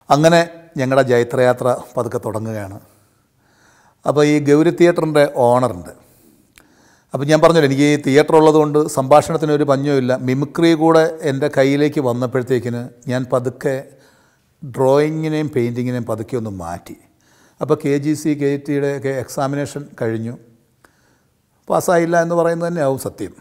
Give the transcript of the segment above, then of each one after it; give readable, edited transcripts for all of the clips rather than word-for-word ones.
അങ്ങനെ ഞങ്ങളുടെ ജൈത്രയാത്ര പതുക്കെ തുടങ്ങുകയാണ്. അപ്പോൾ ഈ ഗൗരി തിയേറ്ററിൻ്റെ ഓണറുണ്ട്. അപ്പോൾ ഞാൻ പറഞ്ഞല്ലോ, എനിക്ക് ഈ തിയേറ്റർ ഉള്ളതുകൊണ്ട് സംഭാഷണത്തിനൊരു പഞ്ഞുമില്ല. മിമിക്രി കൂടെ എൻ്റെ കയ്യിലേക്ക് വന്നപ്പോഴത്തേക്കിന് ഞാൻ പതുക്കെ ഡ്രോയിങ്ങിനെയും പെയിൻറ്റിങ്ങിനെയും പതുക്കെ ഒന്ന് മാറ്റി. അപ്പോൾ KGC KTയുടെ ഒക്കെ എക്സാമിനേഷൻ കഴിഞ്ഞു. പാസ്സായില്ല എന്ന് പറയുന്നത് തന്നെയാവും സത്യം.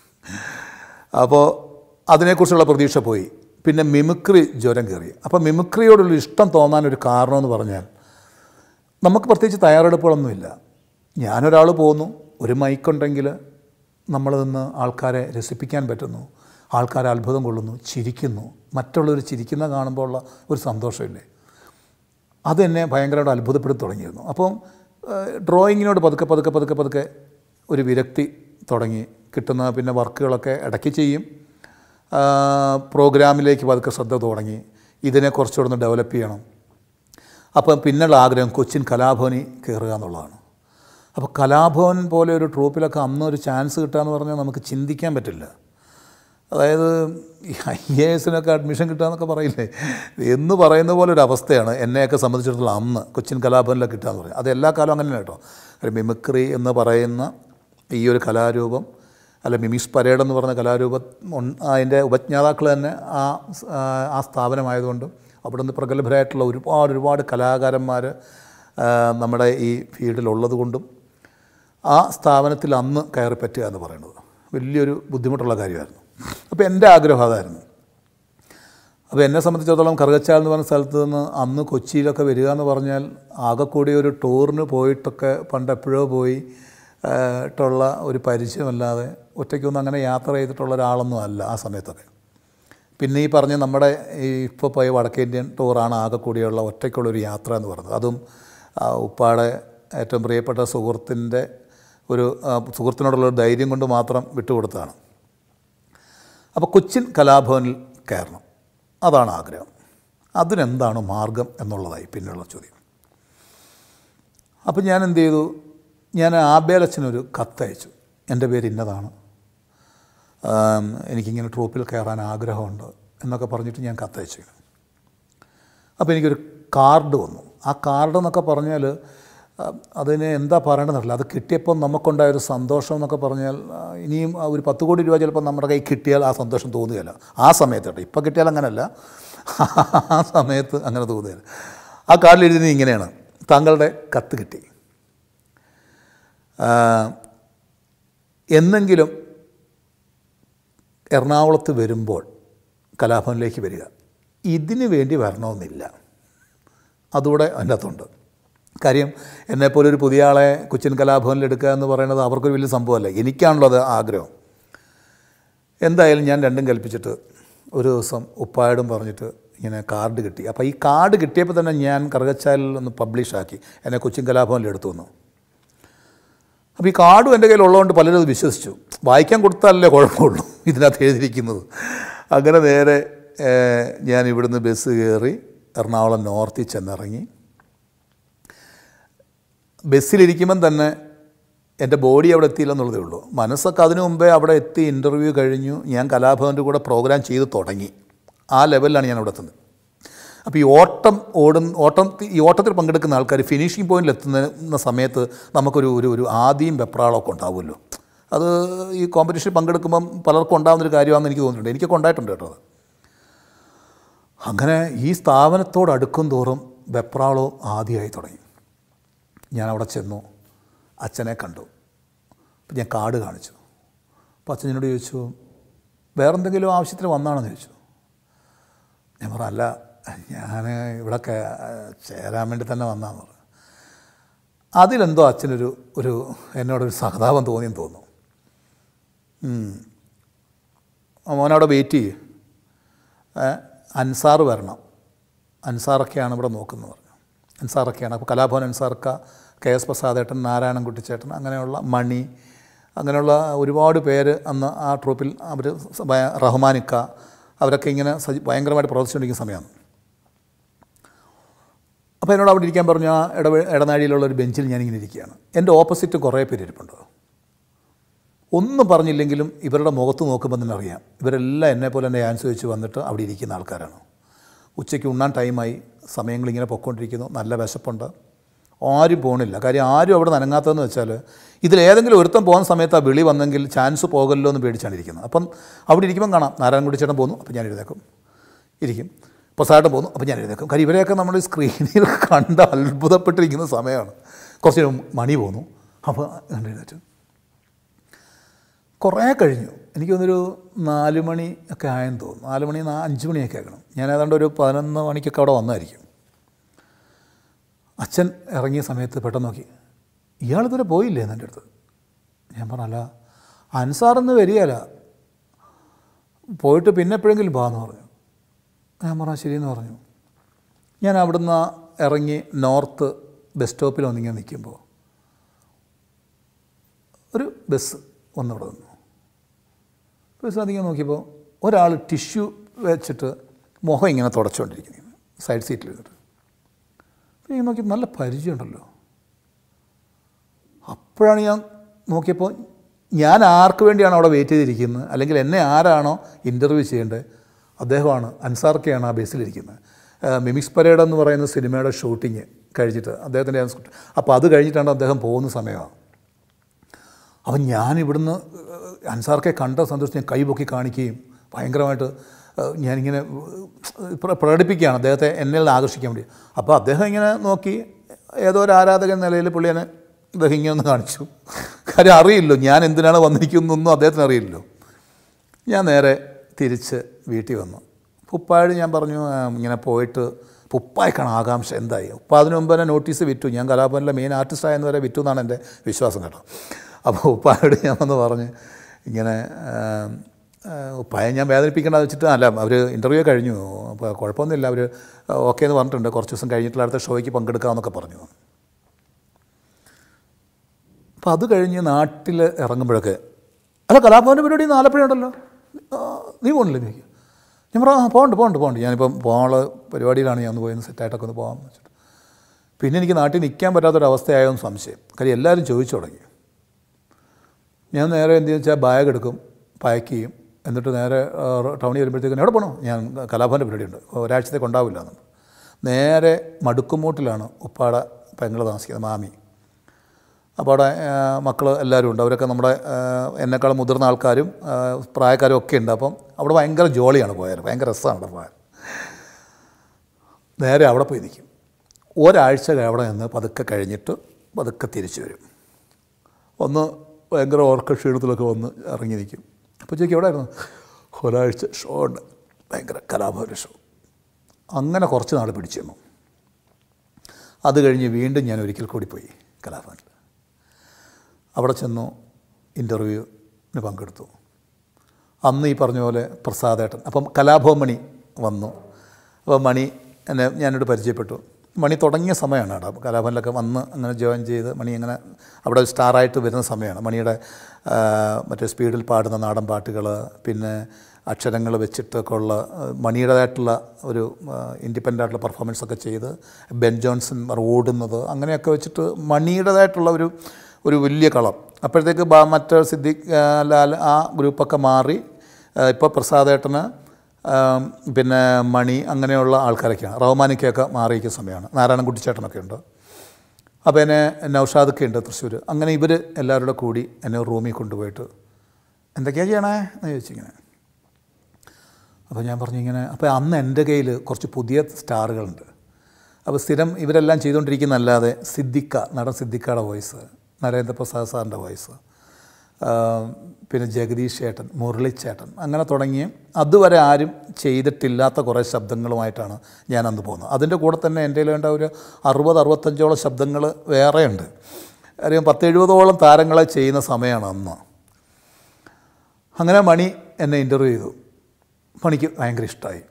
അപ്പോൾ അതിനെക്കുറിച്ചുള്ള പ്രതീക്ഷ പോയി. പിന്നെ മിമിക്രി ജ്വരം കയറി. അപ്പോൾ മിമിക്രിയോടുള്ള ഇഷ്ടം തോന്നാനൊരു കാരണമെന്ന് പറഞ്ഞാൽ നമുക്ക് പ്രത്യേകിച്ച് തയ്യാറെടുപ്പുകളൊന്നുമില്ല. ഞാനൊരാൾ പോകുന്നു, ഒരു മൈക്കുണ്ടെങ്കിൽ നമ്മൾ നിന്ന് ആൾക്കാരെ രസിപ്പിക്കാൻ പറ്റുന്നു, ആൾക്കാരെ അത്ഭുതം കൊള്ളുന്നു, ചിരിക്കുന്നു. മറ്റുള്ളവർ ചിരിക്കുന്ന കാണുമ്പോൾ ഉള്ള ഒരു സന്തോഷമില്ലേ, അതെന്നെ ഭയങ്കരമായിട്ട് അത്ഭുതപ്പെടുത്തി തുടങ്ങിയിരുന്നു. അപ്പം ഡ്രോയിങ്ങിനോട് പതുക്കെ പതുക്കെ പതുക്കെ പതുക്കെ ഒരു വിരക്തി തുടങ്ങി. കിട്ടുന്ന പിന്നെ വർക്കുകളൊക്കെ ഇടയ്ക്ക് ചെയ്യും. പ്രോഗ്രാമിലേക്ക് പതുക്കെ ശ്രദ്ധ തുടങ്ങി. ഇതിനെ കുറച്ചുകൂടെ ഒന്ന് ഡെവലപ്പ് ചെയ്യണം. അപ്പം പിന്നുള്ള ആഗ്രഹം കൊച്ചിൻ കലാഭവനിൽ കയറുക എന്നുള്ളതാണ്. അപ്പോൾ കലാഭവൻ പോലെ ഒരു ട്രൂപ്പിലൊക്കെ അന്നൊരു ചാൻസ് കിട്ടുക എന്ന് പറഞ്ഞാൽ നമുക്ക് ചിന്തിക്കാൻ പറ്റില്ല. അതായത് ഈ IASനൊക്കെ അഡ്മിഷൻ കിട്ടുക എന്നൊക്കെ പറയില്ലേ, എന്ന് പറയുന്ന പോലെ ഒരു അവസ്ഥയാണ് എന്നെയൊക്കെ സംബന്ധിച്ചിടത്തോളം അന്ന് കൊച്ചിൻ കലാഭവനിലൊക്കെ കിട്ടുക എന്ന് പറയും. അത് എല്ലാ കാലവും അങ്ങനെ കേട്ടോ. ഒരു മിമിക്രി എന്ന് പറയുന്ന ഈ ഒരു കലാരൂപം, അല്ല മിമിക്സ് പരേഡ് എന്ന് പറഞ്ഞ കലാരൂപം, അതിൻ്റെ ഉപജ്ഞാതാക്കൾ തന്നെ ആ സ്ഥാപനമായതുകൊണ്ട് അവിടെ നിന്ന് പ്രഗത്ഭരായിട്ടുള്ള ഒരുപാട് കലാകാരന്മാർ നമ്മുടെ ഈ ഫീൽഡിലുള്ളത് കൊണ്ടും ആ സ്ഥാപനത്തിൽ അന്ന് കയറി പറ്റുക എന്ന് പറയുന്നത് വലിയൊരു ബുദ്ധിമുട്ടുള്ള കാര്യമായിരുന്നു. അപ്പോൾ എൻ്റെ ആഗ്രഹം അതായിരുന്നു. അപ്പോൾ എന്നെ സംബന്ധിച്ചിടത്തോളം കറുകച്ചാൽ എന്ന് പറഞ്ഞ സ്ഥലത്ത് നിന്ന് അന്ന് കൊച്ചിയിലൊക്കെ വരിക എന്ന് പറഞ്ഞാൽ ആകെക്കൂടി ഒരു ടൂറിന് പോയിട്ടൊക്കെ പണ്ട് എപ്പോഴോ പോയി ട്ടുള്ള ഒരു പരിചയമല്ലാതെ ഒറ്റയ്ക്കൊന്നും അങ്ങനെ യാത്ര ചെയ്തിട്ടുള്ള ഒരാളൊന്നും അല്ല ആ സമയത്തൊക്കെ. പിന്നെ ഈ പറഞ്ഞ നമ്മുടെ ഈ ഇപ്പോൾ പോയ വടക്കേ ഇന്ത്യൻ ടൂറാണ് ആകെക്കൂടിയുള്ള ഒറ്റയ്ക്കുള്ളൊരു യാത്ര എന്ന് പറയുന്നത്. അതും ഉപ്പാടെ ഏറ്റവും പ്രിയപ്പെട്ട സുഹൃത്തിനോടുള്ളൊരു ധൈര്യം കൊണ്ട് മാത്രം വിട്ടുകൊടുത്തതാണ്. അപ്പോൾ കൊച്ചിൻ കലാഭവനിൽ കയറണം, അതാണ് ആഗ്രഹം. അതിനെന്താണ് മാർഗം എന്നുള്ളതായി പിന്നെയുള്ള ചോദ്യം. അപ്പോൾ ഞാൻ എന്ത് ചെയ്തു, ഞാൻ ആബേലച്ഛനൊരു കത്തയച്ചു. എൻ്റെ പേര് ഇന്നതാണ്, എനിക്കിങ്ങനെ ട്രൂപ്പിൽ കയറാൻ ആഗ്രഹമുണ്ട് എന്നൊക്കെ പറഞ്ഞിട്ട് ഞാൻ കത്തയച്ചു. അപ്പോൾ എനിക്കൊരു കാർഡ് വന്നു. ആ കാർഡ് എന്നൊക്കെ പറഞ്ഞാൽ അതിന് എന്താ പറയേണ്ടതെന്നറിയില്ല. അത് കിട്ടിയപ്പോൾ നമുക്കുണ്ടായൊരു സന്തോഷം എന്നൊക്കെ പറഞ്ഞാൽ ഇനിയും ഒരു 10 കോടി രൂപ ചിലപ്പോൾ നമ്മുടെ കയ്യിൽ കിട്ടിയാൽ ആ സന്തോഷം തോന്നുകയില്ല. ആ സമയത്ത് കേട്ടോ, ഇപ്പോൾ കിട്ടിയാൽ അങ്ങനെയല്ല, ആ സമയത്ത് അങ്ങനെ തോന്നുകയില്ല. ആ കാർഡിൽ എഴുതുന്നത് ഇങ്ങനെയാണ്: താങ്കളുടെ കത്ത് കിട്ടി, എന്നെങ്കിലും എറണാകുളത്ത് വരുമ്പോൾ കലാഭവനിലേക്ക് വരിക. ഇതിന് വേണ്ടി വരണമെന്നില്ല. അതുകൂടെ അതിൻ്റെ അകത്തുണ്ട്. കാര്യം എന്നെപ്പോലെ ഒരു പുതിയ ആളെ കൊച്ചിൻ കലാഭവനിൽ എടുക്കുക എന്ന് പറയുന്നത് അവർക്കൊരു വലിയ സംഭവമല്ല. എനിക്കാണല്ലോ അത് ആഗ്രഹം. എന്തായാലും ഞാൻ രണ്ടും കൽപ്പിച്ചിട്ട് ഒരു ദിവസം ഉപ്പായോടും പറഞ്ഞിട്ട് ഇങ്ങനെ കാർഡ് കിട്ടി. അപ്പോൾ ഈ കാർഡ് കിട്ടിയപ്പോൾ തന്നെ ഞാൻ കറുകച്ചാലിൽ ഒന്ന് പബ്ലിഷാക്കി, എന്നെ കൊച്ചിൻ കലാഭവനിൽ എടുത്തു വന്നു. അപ്പോൾ ഈ കാർഡും എൻ്റെ കയ്യിലുള്ളതുകൊണ്ട് പലരും അത് വിശ്വസിച്ചു. വായിക്കാൻ കൊടുത്താലല്ലേ കുഴപ്പമുള്ളൂ ഇതിനകത്ത് എഴുതിയിരിക്കുന്നത്. അങ്ങനെ നേരെ ഞാൻ ഇവിടുന്ന് ബസ് കയറി എറണാകുളം നോർത്തിൽ ചെന്നിറങ്ങി. ബസ്സിലിരിക്കുമ്പം തന്നെ എൻ്റെ ബോഡി അവിടെ എത്തിയില്ലെന്നുള്ളതേ ഉള്ളൂ. മനസ്സൊക്കെ അതിനു മുമ്പേ അവിടെ എത്തി. ഇൻ്റർവ്യൂ കഴിഞ്ഞു. ഞാൻ കലാഭവൻ്റെ കൂടെ പ്രോഗ്രാം ചെയ്ത് തുടങ്ങി. ആ ലെവലിലാണ് ഞാൻ അവിടെ എത്തുന്നത്. അപ്പോൾ ഈ ഓട്ടത്തിൽ പങ്കെടുക്കുന്ന ആൾക്കാർ ഫിനിഷിംഗ് പോയിന്റിൽ എത്തുന്ന സമയത്ത് നമുക്കൊരു ആദ്യം വെപ്രാളമൊക്കെ ഉണ്ടാവുമല്ലോ. അത് ഈ കോമ്പറ്റീഷനിൽ പങ്കെടുക്കുമ്പം പലർക്കും ഉണ്ടാകുന്നൊരു കാര്യമാണെന്ന് എനിക്ക് തോന്നിയിട്ടുണ്ട്. എനിക്കൊക്കെ ഉണ്ടായിട്ടുണ്ട് കേട്ടോ അത്. അങ്ങനെ ഈ സ്ഥാപനത്തോട് അടുക്കും തോറും വെപ്രാളവും ആദ്യമായി തുടങ്ങി. ഞാൻ അവിടെ ചെന്നു, അച്ഛനെ കണ്ടു. അപ്പം ഞാൻ കാർഡ് കാണിച്ചു. അപ്പോൾ അച്ഛൻ എന്നോട് ചോദിച്ചു, വേറെന്തെങ്കിലും ആവശ്യത്തിന് വന്നാണെന്ന് ചോദിച്ചു. ഞാൻ പറഞ്ഞു, അല്ല, ഞാൻ ഇവിടെ ചേരാൻ വേണ്ടി തന്നെ വന്നാന്ന് പറഞ്ഞു. അതിലെന്തോ അച്ഛനൊരു എന്നോടൊരു സഹതാപം തോന്നിയെന്ന് തോന്നുന്നു. മോനവിടെ വെയിറ്റ് ചെയ്യും, അൻസാർ വരണം, അൻസാറൊക്കെയാണ് ഇവിടെ നോക്കുന്നത് പറഞ്ഞു. അൻസാറൊക്കെയാണ്. അപ്പോൾ കലാഭവൻ അൻസാർക്ക, KS പ്രസാദേട്ടൻ, നാരായണൻകുട്ടിച്ചേട്ടൻ, അങ്ങനെയുള്ള മണി, അങ്ങനെയുള്ള ഒരുപാട് പേര് അന്ന് ആ ട്രൂപ്പിൽ അവർ, റഹ്മാനിക്ക, അവരൊക്കെ ഇങ്ങനെ ഭയങ്കരമായിട്ട് പ്രവർത്തിച്ചുകൊണ്ടിരിക്കുന്ന സമയമാണ്. അപ്പോൾ എന്നോട് അവിടെ ഇരിക്കാൻ പറഞ്ഞു. ആ ഇടനാഴിയിലുള്ള ഒരു ബെഞ്ചിൽ ഞാനിങ്ങനെ ഇരിക്കുകയാണ്. എൻ്റെ ഓപ്പോസിറ്റ് കുറേ പേര് ഇരിപ്പുണ്ട്. ഒന്നും പറഞ്ഞില്ലെങ്കിലും ഇവരുടെ മുഖത്ത് നോക്കുമ്പോൾ തന്നെ അറിയാം ഇവരെല്ലാം എന്നെപ്പോലെ തന്നെ ആൻസർ വെച്ച് വന്നിട്ട് അവിടെ ഇരിക്കുന്ന ആൾക്കാരാണ്. ഉച്ചയ്ക്ക് ഉണ്ണാൻ ടൈമായി, സമയങ്ങളിങ്ങനെ പൊയ്ക്കൊണ്ടിരിക്കുന്നു, നല്ല വിശപ്പുണ്ട്, ആരും പോകണില്ല. കാര്യം ആരും അവിടെ നനങ്ങാത്തതെന്ന് വെച്ചാൽ ഇതിലേതെങ്കിലും ഒരുത്തം പോകുന്ന സമയത്ത് ആ വിളി വന്നെങ്കിൽ ചാൻസ് പോകല്ലോ എന്ന് പേടിച്ചാണ് ഇരിക്കുന്നത്. അപ്പം അവിടെ ഇരിക്കുമ്പം കാണാം നാരായണൻകുട്ടി ചേട്ടൻ പോകുന്നു, അപ്പം ഞാൻ എഴുന്നേക്കും, ഇരിക്കും. പ്രസാദം പോകുന്നു, അപ്പം ഞാൻ എഴുന്നേക്കും. കാര്യം ഇവരെയൊക്കെ നമ്മൾ സ്ക്രീനിൽ കണ്ട് അത്ഭുതപ്പെട്ടിരിക്കുന്ന സമയമാണ്. കുറച്ച് മണി പോന്നു, അപ്പോൾ കണ്ട് എഴുന്നേറ്റ്. കുറേ കഴിഞ്ഞു, എനിക്ക് തോന്നുന്നൊരു 4 മണി ഒക്കെ ആയെന്ന് തോന്നുന്നു. 4 മണി 5 മണിയൊക്കെ ആക്കണം. ഞാൻ ഏതാണ്ട് ഒരു 11 മണിക്കൊക്കെ അവിടെ വന്നായിരിക്കും. അച്ഛൻ ഇറങ്ങിയ സമയത്ത് പെട്ടെന്ന് നോക്കി, ഇയാളിതുവരെ പോയില്ലേ എന്ന് എൻ്റെ അടുത്ത്. ഞാൻ പറഞ്ഞല്ല, അൻസാറൊന്നും വരികയല്ല, പോയിട്ട് പിന്നെ എപ്പോഴെങ്കിലും പോകാമെന്ന് പറഞ്ഞു. ഞാൻ പറഞ്ഞാൽ ശരിയെന്ന് പറഞ്ഞു. ഞാൻ അവിടുന്ന് ഇറങ്ങി നോർത്ത് ബസ് സ്റ്റോപ്പിൽ വന്നിങ്ങനെ നിൽക്കുമ്പോൾ ഒരു ബസ് വന്നവിടെ നിന്നു. ബസ് അതിങ്ങനെ നോക്കിയപ്പോൾ ഒരാൾ ടിഷ്യൂ വെച്ചിട്ട് മുഖം ഇങ്ങനെ തുടച്ചുകൊണ്ടിരിക്കുന്നു സൈഡ് സീറ്റിൽ ഇരുന്നിട്ട്. അപ്പോൾ ഈ നോക്കി നല്ല പരിചയമുണ്ടല്ലോ. അപ്പോഴാണ് ഞാൻ നോക്കിയപ്പോൾ ഞാൻ ആർക്ക് വേണ്ടിയാണ് അവിടെ വെയിറ്റ് ചെയ്തിരിക്കുന്നത്, അല്ലെങ്കിൽ എന്നെ ആരാണോ ഇൻ്റർവ്യൂ ചെയ്യേണ്ടത് അദ്ദേഹമാണ്, അൻസാർക്കയാണ് ആ ബസ്സിലിരിക്കുന്നത്. മിമിക്സ് പരേഡ് എന്ന് പറയുന്ന സിനിമയുടെ ഷൂട്ടിങ് കഴിഞ്ഞിട്ട് അദ്ദേഹത്തിൻ്റെ, അപ്പോൾ അത് കഴിഞ്ഞിട്ടാണ് അദ്ദേഹം പോകുന്ന സമയമാണ്. അപ്പം ഞാനിവിടുന്ന് അൻസാർക്കെ കണ്ട സന്തോഷം ഞാൻ കൈപൊക്കി കാണിക്കുകയും ഭയങ്കരമായിട്ട് ഞാനിങ്ങനെ പ്രകടിപ്പിക്കുകയാണ് അദ്ദേഹത്തെ എന്നിൽ നിന്ന് ആകർഷിക്കാൻ വേണ്ടി. അപ്പോൾ അദ്ദേഹം ഇങ്ങനെ നോക്കി, ഏതോ ഒരു ആരാധകൻ നിലയിൽ പുള്ളിയെ അദ്ദേഹം ഇങ്ങനെ ഒന്ന് കാണിച്ചു. കാര്യം അറിയില്ലോ ഞാൻ എന്തിനാണ് വന്നിരിക്കുന്നതെന്നൊന്നും അദ്ദേഹത്തിന് അറിയില്ലല്ലോ. ഞാൻ നേരെ തിരിച്ച് വീട്ടിൽ വന്നു. ഉപ്പായോട് ഞാൻ പറഞ്ഞു ഇങ്ങനെ പോയിട്ട്, ഉപ്പായ്ക്കാണ് ആകാംക്ഷ എന്തായി. ഉപ്പ അതിന് മുമ്പ് തന്നെ നോട്ടീസ് വിറ്റു, ഞാൻ കലാഭവനിലെ മെയിൻ ആർട്ടിസ്റ്റായെന്ന് വരെ വിറ്റു എന്നാണ് എൻ്റെ വിശ്വാസം കേട്ടോ. അപ്പോൾ ഉപ്പായോട് ഞാൻ വന്ന് പറഞ്ഞ് ഇങ്ങനെ ഉപ്പായെ ഞാൻ വേദനിപ്പിക്കേണ്ടത് വെച്ചിട്ട്, അല്ല അവർ ഇൻ്റർവ്യൂ കഴിഞ്ഞു, അപ്പോൾ കുഴപ്പമൊന്നുമില്ല, അവർ ഓക്കെ എന്ന് പറഞ്ഞിട്ടുണ്ട്, കുറച്ച് ദിവസം കഴിഞ്ഞിട്ടുള്ള അടുത്ത ഷോയ്ക്ക് പങ്കെടുക്കാമെന്നൊക്കെ പറഞ്ഞു. അപ്പോൾ അത് കഴിഞ്ഞ് നാട്ടിൽ ഇറങ്ങുമ്പോഴൊക്കെ, അല്ല കലാഭവൻ്റെ പരിപാടി ആലപ്പുഴയുണ്ടല്ലോ, നീ പോകണില്ലേ എനിക്ക്? ഞാൻ പറഞ്ഞു പോകണ്ട് ഞാനിപ്പം പോകാനുള്ള പരിപാടിയിലാണ്, ഞാൻ ഒന്ന് പോയി സെറ്റായിട്ടൊക്കെ ഒന്ന് പോകാമെന്ന് വെച്ചിട്ട്. പിന്നെ എനിക്ക് നാട്ടിൽ നിൽക്കാൻ പറ്റാത്തൊരവസ്ഥയായെന്ന് സംശയം. കാര്യം എല്ലാവരും ചോദിച്ചു തുടങ്ങി. ഞാൻ നേരെ എന്തെന്ന് വെച്ചാൽ ബാഗ് എടുക്കും, പാക്ക് ചെയ്യും, എന്നിട്ട് നേരെ ടൗണിൽ വരുമ്പോഴത്തേക്കും എവിടെ പോകണോ, ഞാൻ കലാഭവൻ്റെ പരിപാടിയുണ്ട്, ഒരാഴ്ചത്തേക്ക് ഉണ്ടാവില്ല എന്ന്. നേരെ മടുക്കുമൂട്ടിലാണ് ഉപ്പാടെ പെങ്ങൾ താമസിക്കുന്നത്, മാമി. അപ്പോൾ അവിടെ മക്കൾ എല്ലാവരും ഉണ്ട്, അവരൊക്കെ നമ്മുടെ എന്നെക്കാളും മുതിർന്ന ആൾക്കാരും പ്രായക്കാരും ഒക്കെ ഉണ്ട്. അപ്പം അവിടെ ഭയങ്കര ജോളിയാണ് പോയാൽ, ഭയങ്കര രസമാണ് അവിടെ പോയാൽ. നേരെ അവിടെ പോയി നിൽക്കും, ഒരാഴ്ച അവിടെ നിന്ന് പതുക്കെ കഴിഞ്ഞിട്ട് പതുക്കെ തിരിച്ചു വരും. ഒന്ന് ഭയങ്കര ഓർക്ക ക്ഷീണത്തിലൊക്കെ വന്ന് ഇറങ്ങി നിൽക്കും. അപ്പോൾ ചോദിക്കും എവിടെ ആയിരുന്നു? ഒരാഴ്ച ഷോ ഉണ്ട്, ഭയങ്കര കലാഭവൻ്റെ ഷോ. അങ്ങനെ കുറച്ച് നാൾ പിടിച്ചു തന്നു. അത് കഴിഞ്ഞ് വീണ്ടും ഞാൻ ഒരിക്കൽ കൂടി പോയി കലാഭവനിൽ. അവിടെ ചെന്നു, ഇൻ്റർവ്യൂവിന് പങ്കെടുത്തു. അന്ന് ഈ പറഞ്ഞ പോലെ പ്രസാദേട്ടൻ, അപ്പം കലാഭവൻ മണി വന്നു. അപ്പോൾ മണി എന്നെ ഞാനോട് പരിചയപ്പെട്ടു. മണി തുടങ്ങിയ സമയമാണ് അവിടെ കലാഭവനിലൊക്കെ വന്ന് അങ്ങനെ ജോയിൻ ചെയ്ത് മണി അങ്ങനെ അവിടെ സ്റ്റാറായിട്ട് വരുന്ന സമയമാണ്. മണിയുടെ മറ്റേ സ്പീഡിൽ പാടുന്ന നാടൻ പാട്ടുകൾ, പിന്നെ അക്ഷരങ്ങൾ വെച്ചിട്ടൊക്കെ ഉള്ള മണിയുടേതായിട്ടുള്ള ഒരു ഇൻഡിപെൻഡൻ്റ് ആയിട്ടുള്ള പെർഫോമൻസൊക്കെ ചെയ്ത് ബെൻ ജോൺസൺ ഓടുന്നത്, അങ്ങനെയൊക്കെ വെച്ചിട്ട് മണിയുടേതായിട്ടുള്ള ഒരു വലിയ കളം. അപ്പോഴത്തേക്ക് മറ്റേ സിദ്ദിഖ് ലാൽ ആ ഗ്രൂപ്പൊക്കെ മാറി ഇപ്പോൾ പ്രസാദേട്ടന് പിന്നെ മണി അങ്ങനെയുള്ള ആൾക്കാരൊക്കെയാണ്. റഹ്മാനിക്കൊക്കെ മാറിയിരിക്കുന്ന സമയമാണ്. നാരായണൻകുട്ടി ചേട്ടനൊക്കെ ഉണ്ട്. അപ്പോൾ എന്നെ നൗഷാദൊക്കെ ഉണ്ട് തൃശ്ശൂർ. അങ്ങനെ ഇവർ എല്ലാവരുടെ കൂടി എന്നെ റൂമിൽ കൊണ്ടുപോയിട്ട് എന്തൊക്കെയാണ് ചെയ്യണേ എന്ന് ചോദിച്ചിങ്ങനെ. അപ്പോൾ ഞാൻ പറഞ്ഞു ഇങ്ങനെ. അപ്പോൾ അന്ന് എൻ്റെ കയ്യിൽ കുറച്ച് പുതിയ സ്റ്റാറുകളുണ്ട്. അപ്പോൾ സ്ഥിരം ഇവരെല്ലാം ചെയ്തുകൊണ്ടിരിക്കുന്നതല്ലാതെ നടൻ സിദ്ദിഖയുടെ വോയിസ്, നരേന്ദ്രപ്രസാദ് സാറിൻ്റെ വോയിസ്, പിന്നെ ജഗദീഷ് ചേട്ടൻ, മുരളിച്ചേട്ടൻ, അങ്ങനെ തുടങ്ങി അതുവരെ ആരും ചെയ്തിട്ടില്ലാത്ത കുറേ ശബ്ദങ്ങളുമായിട്ടാണ് ഞാൻ അന്ന് പോകുന്നത്. അതിൻ്റെ കൂടെ തന്നെ എൻ്റെ വേണ്ട ഒരു 60-65ഓളം ശബ്ദങ്ങൾ വേറെയുണ്ട്. അറിയാം, 10-70ഓളം താരങ്ങളെ ചെയ്യുന്ന സമയമാണ് അന്ന്. അങ്ങനെ മണി എന്നെ ഇൻ്റർവ്യൂ ചെയ്തു. മണിക്ക് ഭയങ്കര ഇഷ്ടമായി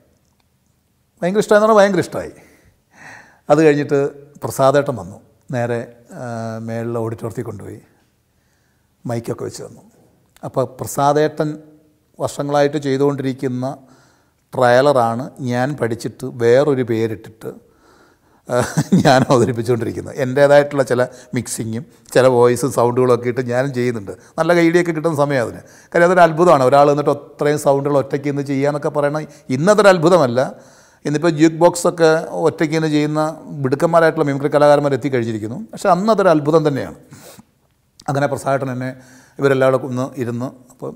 എന്ന് പറഞ്ഞാൽ ഭയങ്കര ഇഷ്ടമായി. അത് കഴിഞ്ഞിട്ട് പ്രസാദേട്ടൻ വന്നു. നേരെ മേളിൽ ഓഡിറ്റോറിയത്തിൽ കൊണ്ടുപോയി മൈക്കൊക്കെ വെച്ച് തന്നു. അപ്പോൾ പ്രസാദേട്ടൻ വർഷങ്ങളായിട്ട് ചെയ്തുകൊണ്ടിരിക്കുന്ന ട്രയലറാണ് ഞാൻ പഠിച്ചിട്ട് വേറൊരു പേരിട്ടിട്ട് ഞാൻ അവതരിപ്പിച്ചുകൊണ്ടിരിക്കുന്നത്. എൻ്റേതായിട്ടുള്ള ചില മിക്സിങ്ങും ചില വോയിസും സൗണ്ടുകളൊക്കെ ഇട്ട് ഞാനും ചെയ്യുന്നുണ്ട്. നല്ല കൈഡിയൊക്കെ കിട്ടുന്ന സമയം അതിന്. കാര്യം അതൊരു അത്ഭുതമാണ്. ഒരാൾ എന്നിട്ട് അത്രയും സൗണ്ടുകൾ ഒറ്റയ്ക്ക് ഇന്ന് ചെയ്യാന്നൊക്കെ പറയണത് ഇന്നതൊരു അത്ഭുതമല്ല. ഇന്നിപ്പോൾ ജ്യൂക്ക് ബോക്സൊക്കെ ഒറ്റയ്ക്ക് നിന്ന് ചെയ്യുന്ന മിടുക്കന്മാരായിട്ടുള്ള മിമിക്രി കലാകാരന്മാർ എത്തിക്കഴിഞ്ഞിരിക്കുന്നു. പക്ഷേ അന്നതൊരു അത്ഭുതം തന്നെയാണ്. അങ്ങനെ പ്രസാദേട്ടൻ എന്നെ ഇവരെല്ലാവരും ഒന്ന് ഇരുന്ന്, അപ്പോൾ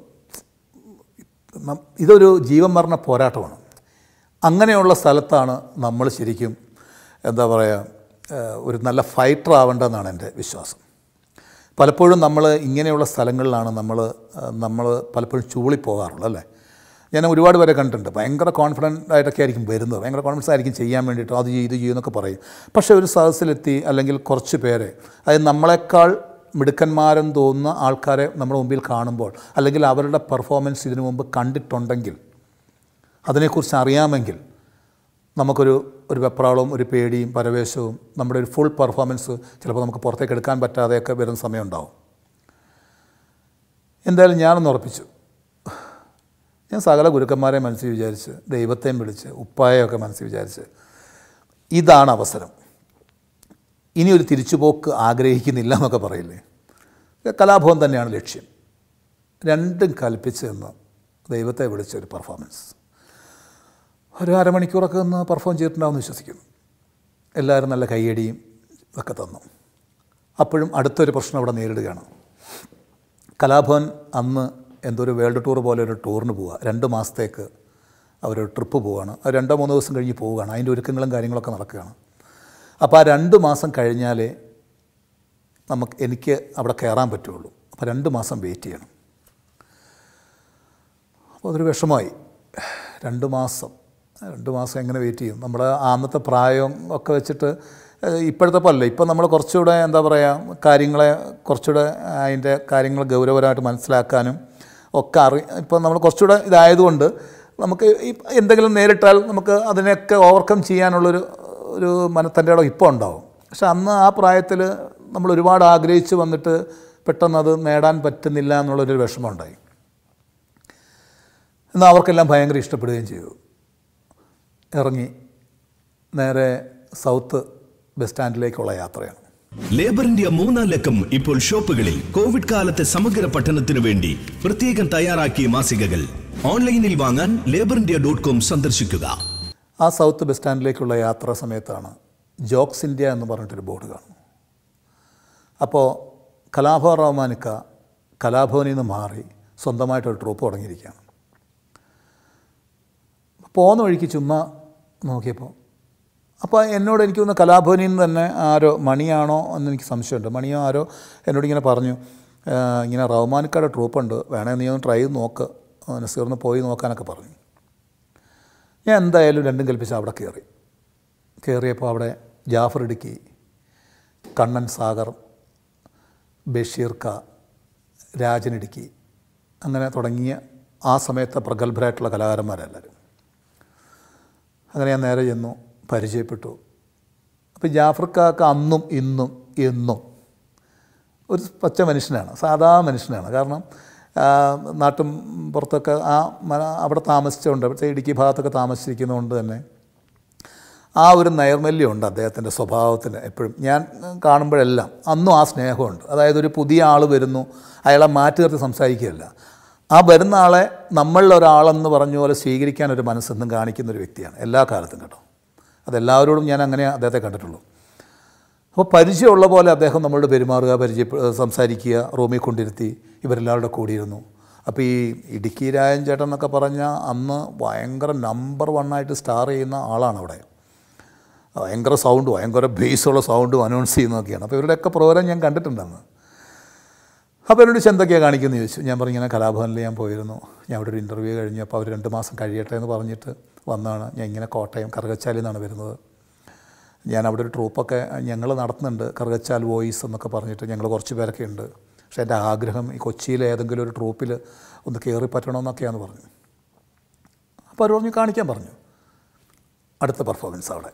ഇതൊരു ജീവൻ മരണ പോരാട്ടമാണ്. അങ്ങനെയുള്ള സ്ഥലത്താണ് നമ്മൾ ശരിക്കും എന്താ പറയുക ഒരു നല്ല ഫൈറ്റർ ആവേണ്ടതെന്നാണ് എൻ്റെ വിശ്വാസം. പലപ്പോഴും നമ്മൾ ഇങ്ങനെയുള്ള സ്ഥലങ്ങളിലാണ് നമ്മൾ പലപ്പോഴും ചൂളിപ്പോകാറുള്ളത് അല്ലേ. ഞാൻ ഒരുപാട് പേരെ കണ്ടിട്ടുണ്ട്, ഭയങ്കര കോൺഫിഡൻ്റ് ആയിട്ടൊക്കെ ആയിരിക്കും വരുന്നത്, ഭയങ്കര കോൺഫിഡൻസ് ആയിരിക്കും ചെയ്യാൻ വേണ്ടിയിട്ട്, അത് ഇത് ചെയ്യുമെന്നൊക്കെ പറയും. പക്ഷേ ഒരു സദസ്സിലെത്തി അല്ലെങ്കിൽ കുറച്ച് പേരെ, അതായത് നമ്മളെക്കാൾ മിടുക്കന്മാരെന്ന് തോന്നുന്ന ആൾക്കാരെ നമ്മുടെ മുമ്പിൽ കാണുമ്പോൾ, അല്ലെങ്കിൽ അവരുടെ പെർഫോമൻസ് ഇതിനു മുമ്പ് കണ്ടിട്ടുണ്ടെങ്കിൽ, അതിനെക്കുറിച്ച് അറിയാമെങ്കിൽ, നമുക്കൊരു വെപ്രാളവും ഒരു പേടിയും പരവേശവും നമ്മുടെ ഒരു ഫുൾ പെർഫോമൻസ് ചിലപ്പോൾ നമുക്ക് പുറത്തേക്ക് എടുക്കാൻ പറ്റാതെയൊക്കെ വരുന്ന സമയമുണ്ടാവും. എന്തായാലും ഞാനൊന്ന് ഉറപ്പിച്ചു. ഞാൻ സകല ഗുരുക്കന്മാരെ മനസ്സിൽ വിചാരിച്ച്, ദൈവത്തെയും വിളിച്ച്, ഉപ്പായൊക്കെ മനസ്സിൽ വിചാരിച്ച്, ഇതാണ് അവസരം, ഇനി ഒരു തിരിച്ചുപോക്ക് ആഗ്രഹിക്കുന്നില്ല എന്നൊക്കെ പറയില്ലേ. കലാഭവൻ തന്നെയാണ് ലക്ഷ്യം. രണ്ടും കൽപ്പിച്ച് നിന്ന് ദൈവത്തെ വിളിച്ചൊരു പെർഫോമൻസ് ഒരു അരമണിക്കൂറൊക്കെ ഒന്ന് പെർഫോം ചെയ്തിട്ടുണ്ടാവുമെന്ന് വിശ്വസിക്കുന്നു. എല്ലാവരും നല്ല കയ്യടിയും ഒക്കെ തന്നു. അപ്പോഴും അടുത്തൊരു പ്രശ്നം അവിടെ നേരിടുകയാണ്. കലാഭവൻ അന്ന് എന്തോ ഒരു വേൾഡ് ടൂർ പോലെ ഒരു ടൂറിന് പോവുക, 2 മാസത്തേക്ക് അവരൊരു ട്രിപ്പ് പോവുകയാണ്. അത് 2-3 ദിവസം കഴിഞ്ഞ് പോവുകയാണ്. അതിൻ്റെ ഒരുക്കങ്ങളും കാര്യങ്ങളൊക്കെ നടക്കുകയാണ്. അപ്പോൾ ആ 2 മാസം കഴിഞ്ഞാലേ എനിക്ക് അവിടെ കയറാൻ പറ്റുള്ളൂ. അപ്പോൾ 2 മാസം വെയിറ്റ് ചെയ്യണം. അപ്പോൾ അതൊരു വിഷമമായി. 2 മാസം എങ്ങനെ വെയിറ്റ് ചെയ്യും? നമ്മുടെ അന്നത്തെ പ്രായം ഒക്കെ വെച്ചിട്ട് ഇപ്പോഴത്തെ പോലെ ഇപ്പം നമ്മൾ കുറച്ചുകൂടെ എന്താ പറയുക കാര്യങ്ങളെ കുറച്ചുകൂടെ അതിൻ്റെ കാര്യങ്ങൾ ഗൗരവമായിട്ട് മനസ്സിലാക്കാനും ഒക്കെ ഇപ്പം നമ്മൾ കുറച്ചുകൂടെ ഇതായതുകൊണ്ട് നമുക്ക് എന്തെങ്കിലും നേരിട്ടാൽ നമുക്ക് അതിനെയൊക്കെ ഓവർകം ചെയ്യാനുള്ളൊരു മനത്തൻ്റെ ഇടം ഇപ്പോൾ ഉണ്ടാവും. പക്ഷെ അന്ന് ആ പ്രായത്തിൽ നമ്മൾ ഒരുപാട് ആഗ്രഹിച്ച് വന്നിട്ട് പെട്ടെന്ന് അത് നേടാൻ പറ്റുന്നില്ല എന്നുള്ളൊരു വിഷമമുണ്ടായി. എന്നാൽ അവർക്കെല്ലാം ഭയങ്കര ഇഷ്ടപ്പെടുകയും ചെയ്തു. ഇറങ്ങി നേരെ സൗത്ത് ബസ് സ്റ്റാൻഡിലേക്കുള്ള യാത്രയാണ്. ലേബർ ഇന്ത്യ 3-ാം ലക്കം ഇപ്പോൾ ഷോപ്പുകളിൽ. കോവിഡ് കാലത്തെ സമഗ്ര പഠനത്തിനു വേണ്ടി പ്രത്യേകം തയ്യാറാക്കിയ മാസികകൾ ഓൺലൈനിൽ വാങ്ങാൻ laborindia.com സന്ദർശിക്കുക. ആ സൗത്ത് ബസ് സ്റ്റാൻഡിലേക്കുള്ള യാത്രാ സമയത്താണ് ജോക്സ് ഇന്ത്യ എന്ന് പറഞ്ഞിട്ടൊരു ബോർഡ് കാണും. അപ്പോൾ കലാഭവൻ റഹ്മാനിക്ക കലാഭവനിൽ നിന്ന് മാറി സ്വന്തമായിട്ടൊരു ട്രൂപ്പ് തുടങ്ങിയിരിക്കുകയാണ്. പോകുന്ന വഴിക്ക് ചുമ്മാ നോക്കിയപ്പോൾ അപ്പോൾ എന്നോട് എനിക്ക് തോന്നുന്നു കലാഭവനിൽ നിന്ന് തന്നെ ആരോ മണിയാണോ എന്ന് എനിക്ക് സംശയമുണ്ട്. മണിയോ ആരോ എന്നോട് ഇങ്ങനെ പറഞ്ഞു, ഇങ്ങനെ റഹ്മാനിക്കയുടെ ട്രൂപ്പുണ്ട്, വേണേ നീ ഒന്ന് ട്രൈ ചെയ്ത് നോക്ക്, നസീറിന് പോയി നോക്കാനൊക്കെ പറഞ്ഞു. ഞാൻ എന്തായാലും രണ്ടും കൽപ്പിച്ച് അവിടെ കയറിയപ്പോൾ അവിടെ ജാഫർ ഇടുക്കി, കണ്ണൻ സാഗർ, ബഷീർ ക, രാജൻ ഇടുക്കി, അങ്ങനെ തുടങ്ങിയ ആ സമയത്തെ പ്രഗത്ഭരായിട്ടുള്ള കലാകാരന്മാരെല്ലാവരും. അങ്ങനെ ഞാൻ നേരെ ചെന്നു, പരിചയപ്പെട്ടു. അപ്പോൾ ജാഫർക്കാക്ക് അന്നും ഇന്നും എന്നും ഒരു പച്ച മനുഷ്യനാണ്, സാധാ മനുഷ്യനാണ്. കാരണം നാട്ടും പുറത്തൊക്കെ അവിടെ താമസിച്ചുകൊണ്ട്, അവിടുത്തെ ഇടുക്കി ഭാഗത്തൊക്കെ താമസിച്ചിരിക്കുന്നതുകൊണ്ട് തന്നെ ആ ഒരു നൈർമല്യമുണ്ട് അദ്ദേഹത്തിൻ്റെ സ്വഭാവത്തിന്. എപ്പോഴും ഞാൻ കാണുമ്പോഴെല്ലാം അന്നും ആ സ്നേഹമുണ്ട്. അതായത് ഒരു പുതിയ ആൾ വരുന്നു, അയാളെ മാറ്റി നിർത്തി സംസാരിക്കുകയല്ല, ആ വരുന്ന ആളെ നമ്മളിലൊരാളെന്ന് പറഞ്ഞ പോലെ സ്വീകരിക്കാൻ ഒരു മനസ്സെന്നും കാണിക്കുന്നൊരു വ്യക്തിയാണ് എല്ലാ കാലത്തും കേട്ടോ. അതെല്ലാവരോടും ഞാൻ അങ്ങനെ അദ്ദേഹത്തെ കണ്ടിട്ടുള്ളൂ. അപ്പോൾ പരിചയമുള്ള പോലെ അദ്ദേഹം നമ്മളോട് പെരുമാറുക, സംസാരിക്കുക, റൂമിൽ കൊണ്ടിരുത്തി ഇവരെല്ലാവരുടെ കൂടിയിരുന്നു. അപ്പോൾ ഈ ഇടുക്കി രാജൻ ചേട്ടൻ എന്നൊക്കെ പറഞ്ഞാൽ അന്ന് ഭയങ്കര നമ്പർ 1 സ്റ്റാർ ചെയ്യുന്ന ആളാണ് അവിടെ. ഭയങ്കര സൗണ്ടും ഭയങ്കര ബേസുള്ള സൗണ്ടും അനൗൺസ് ചെയ്യുന്നതൊക്കെയാണ്. അപ്പോൾ ഇവരുടെയൊക്കെ പ്രോഗ്രാം ഞാൻ കണ്ടിട്ടുണ്ടെന്ന്. അപ്പോൾ എന്നോട് എന്തൊക്കെയാണ് കാണിക്കുമെന്ന് ചോദിച്ചു. ഞാൻ പറഞ്ഞു, ഇങ്ങനെ കലാഭവനിൽ ഞാൻ പോയിരുന്നു, ഞാൻ അവിടെ ഒരു ഇൻ്റർവ്യൂ കഴിഞ്ഞു, അപ്പോൾ അവർ 2 മാസം കഴിയട്ടെ എന്ന് പറഞ്ഞിട്ട് വന്നതാണ്. ഞാൻ ഇങ്ങനെ കോട്ടയം കറുകച്ചാലിൽ നിന്നാണ് വരുന്നത്. ഞാൻ അവിടെ ഒരു ട്രൂപ്പൊക്കെ ഞങ്ങൾ നടത്തുന്നുണ്ട്, കറുകച്ചാൽ വോയിസ് എന്നൊക്കെ പറഞ്ഞിട്ട് ഞങ്ങൾ കുറച്ച് പേരൊക്കെ ഉണ്ട്. പക്ഷേ എൻ്റെ ആഗ്രഹം ഈ കൊച്ചിയിലെ ഏതെങ്കിലും ഒരു ട്രൂപ്പിൽ ഒന്ന് കയറി പറ്റണമെന്നൊക്കെയാണെന്ന് പറഞ്ഞു. അപ്പോൾ അവർ പറഞ്ഞു കാണിക്കാൻ പറഞ്ഞു അടുത്ത പെർഫോമൻസ് അവിടെ.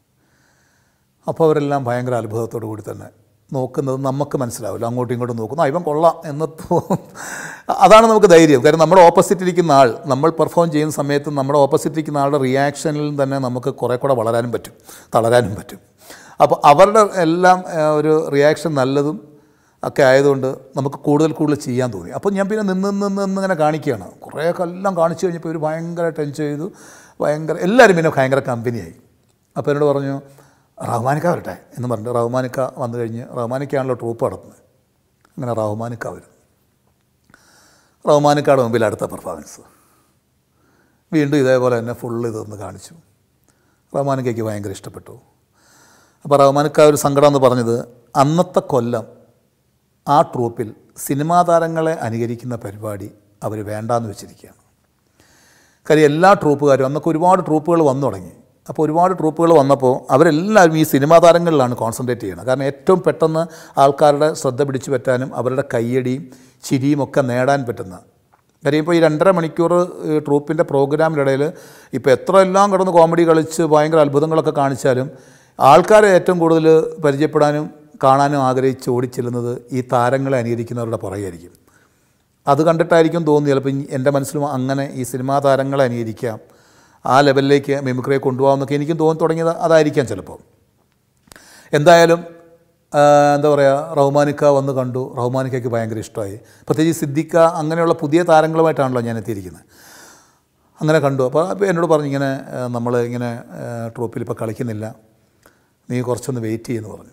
അപ്പോൾ അവരെല്ലാം ഭയങ്കര അത്ഭുതത്തോടു കൂടി തന്നെ നോക്കുന്നത് നമുക്ക് മനസ്സിലാവില്ല, അങ്ങോട്ടും ഇങ്ങോട്ടും നോക്കുന്നു, ഇവൻ കൊള്ളാം എന്ന് അതാണ് നമുക്ക് ധൈര്യം. കാരണം നമ്മുടെ ഓപ്പോസിറ്റിരിക്കുന്ന ആൾ, നമ്മൾ പെർഫോം ചെയ്യുന്ന സമയത്ത് നമ്മുടെ ഓപ്പോസിറ്റിരിക്കുന്ന ആളുടെ റിയാക്ഷനിൽ തന്നെ നമുക്ക് കുറേ കൂടെ വളരാനും പറ്റും, തളരാനും പറ്റും. അപ്പോൾ അവരുടെ എല്ലാം ഒരു റിയാക്ഷൻ നല്ലതും ഒക്കെ ആയതുകൊണ്ട് നമുക്ക് കൂടുതൽ ചെയ്യാൻ തോന്നി. അപ്പോൾ ഞാൻ പിന്നെ നിന്ന് ഇങ്ങനെ കാണിക്കുകയാണ്. കുറേയൊക്കെ എല്ലാം കാണിച്ചു കഴിഞ്ഞപ്പോൾ ഒരു ഭയങ്കരമായിട്ട് എൻജോയ് ചെയ്തു. എല്ലാവരും പിന്നെ ഭയങ്കര കമ്പനിയായി. അപ്പോൾ എന്നോട് പറഞ്ഞു റഹ്മാനിക്ക വരട്ടെ എന്ന് പറഞ്ഞു. റഹ്മാനിക്ക വന്നു കഴിഞ്ഞ് റഹ്മാനിക്കാണല്ലോ ട്രൂപ്പ് നടത്തുന്നത്. അങ്ങനെ റഹ്മാനിക്ക വരും. റഹ്മാനിക്കയുടെ മുമ്പിൽ അടുത്ത പെർഫോമൻസ് വീണ്ടും ഇതേപോലെ തന്നെ ഫുള്ള് ഇതൊന്ന് കാണിച്ചു. റഹ്മാനിക്കയ്ക്ക് ഭയങ്കര ഇഷ്ടപ്പെട്ടു. അപ്പോൾ റഹ്മാനിക്ക ഒരു സങ്കടം എന്ന് പറഞ്ഞത് അന്നത്തെ കൊല്ലം ആ ട്രൂപ്പിൽ സിനിമാ താരങ്ങളെ അനുകരിക്കുന്ന പരിപാടി അവർ വേണ്ടാന്ന് വെച്ചിരിക്കുകയാണ്. കാര്യം എല്ലാ ട്രൂപ്പുകാരും അന്നൊക്കെ ഒരുപാട് ട്രൂപ്പുകൾ വന്നു തുടങ്ങി. അപ്പോൾ ഒരുപാട് ട്രൂപ്പുകൾ വന്നപ്പോൾ അവരെല്ലാവരും ഈ സിനിമാ താരങ്ങളിലാണ് കോൺസെൻട്രേറ്റ് ചെയ്യുന്നത്. കാരണം ഏറ്റവും പെട്ടെന്ന് ആൾക്കാരുടെ ശ്രദ്ധ പിടിച്ചു പറ്റാനും അവരുടെ കയ്യടിയും ചിരിയും ഒക്കെ നേടാൻ പറ്റുന്ന കാര്യം. ഇപ്പോൾ ഈ 2.5 മണിക്കൂർ ട്രൂപ്പിൻ്റെ പ്രോഗ്രാമിനിടയിൽ ഇപ്പോൾ എത്ര എല്ലാം കിടന്ന് കോമഡി കളിച്ച് ഭയങ്കര അത്ഭുതങ്ങളൊക്കെ കാണിച്ചാലും ആൾക്കാരെ ഏറ്റവും കൂടുതൽ പരിചയപ്പെടാനും കാണാനും ആഗ്രഹിച്ച് ഓടിച്ചെല്ലുന്നത് ഈ താരങ്ങളെ അനുകരിക്കുന്നവരുടെ പുറകെയായിരിക്കും. അത് കണ്ടിട്ടായിരിക്കും തോന്നുന്നു ചിലപ്പോൾ എൻ്റെ മനസ്സിലും അങ്ങനെ ഈ സിനിമാ താരങ്ങളെ അനുകരിക്കാം, ആ ലെവലിലേക്ക് മിമിക്രിയെ കൊണ്ടുപോകാമെന്നൊക്കെ എനിക്കും തോന്നി തുടങ്ങിയത് അതായിരിക്കാം ചിലപ്പോൾ. എന്തായാലും എന്താ പറയുക, റഹ്മാനിക്ക വന്ന് കണ്ടു. റഹ്മാനിക്കയ്ക്ക് ഭയങ്കര ഇഷ്ടമായി. പ്രത്യേകിച്ച് സിദ്ദിഖ അങ്ങനെയുള്ള പുതിയ താരങ്ങളുമായിട്ടാണല്ലോ ഞാൻ എത്തിയിരിക്കുന്നത്. അങ്ങനെ കണ്ടു. അപ്പോൾ എന്നോട് പറഞ്ഞു ഇങ്ങനെ നമ്മൾ ഇങ്ങനെ ട്രൂപ്പിൽ ഇപ്പോൾ കളിക്കുന്നില്ല, നീ കുറച്ചൊന്ന് വെയിറ്റ് ചെയ്യുമെന്ന് പറഞ്ഞു.